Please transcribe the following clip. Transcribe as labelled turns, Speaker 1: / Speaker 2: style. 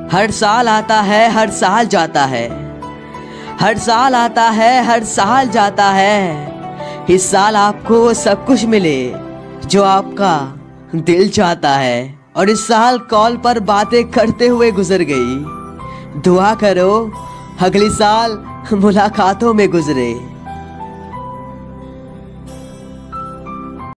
Speaker 1: हर साल आता है, हर साल जाता है, हर साल आता है, हर साल जाता है। इस साल आपको वो सब कुछ मिले जो आपका दिल चाहता है। और इस साल कॉल पर बातें करते हुए गुजर गई। दुआ करो अगली साल मुलाकातों में गुजरे।